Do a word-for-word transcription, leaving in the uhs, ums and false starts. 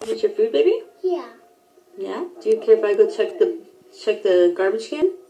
Is it your food, baby? Yeah. Yeah? Do you care if I go check the check the garbage can?